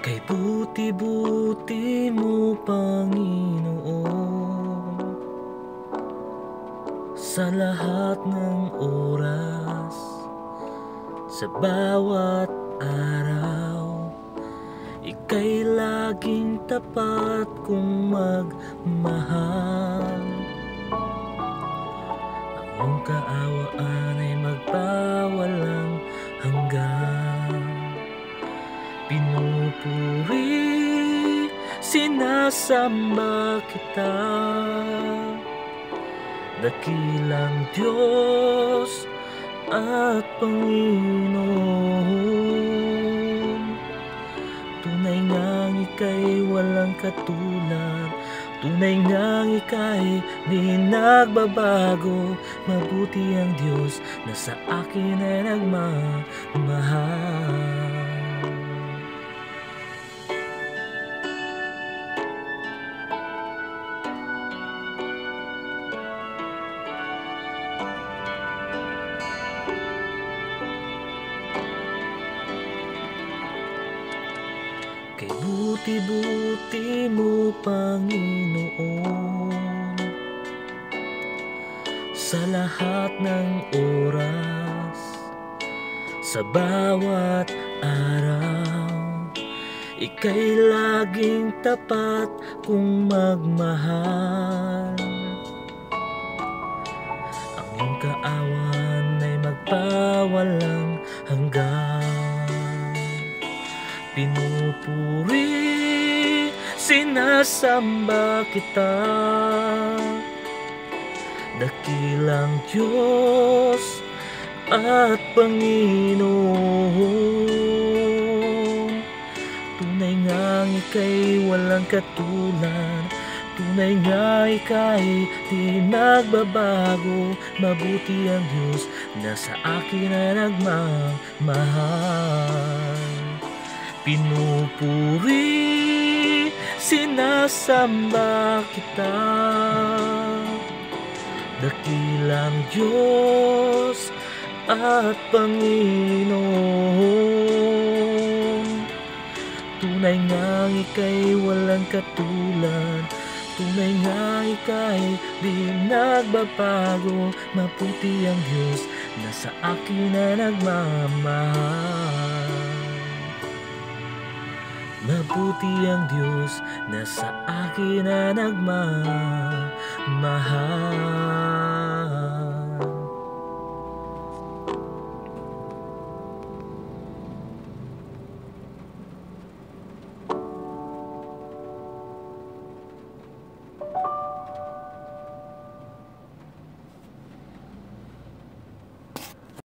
Kay buti-buti mo, Panginoon, sa lahat ng oras, sa bawat araw. Ika'y laging tapat kong magmahal. Ang iyong kaawaan ay magpawalang hanggan. Pinupuri, sinasamba kita, dakilang Diyos at Panginoon. Tunay ngang ika'y walang katulad, tunay ngang ika'y di nagbabago. Mabuti ang Diyos na sa akin ay nagmamahal. Kay buti-buti mo, Panginoon, sa lahat ng oras, sa bawat araw. Ika'y laging tapat kong magmahal. Ang iyong kaawan ay magpawalang hanggan. Pinupuri, sinasamba kita, dakilang Diyos at Panginoon. Tunay ngang ika'y walang katulad, tunay nga ika'y di nagbabago. Mabuti ang Diyos na sa akin ay nagmamahal. Pinupuri, sinasamba kita, dakilang Diyos at Panginoon. Tunay nga ika'y walang katulad, tunay nga ika'y di nagbabago. Mabuti ang Diyos na sa akin ay nagmamahal. Mabuti ang Diyos na sa akin na nagmamahal.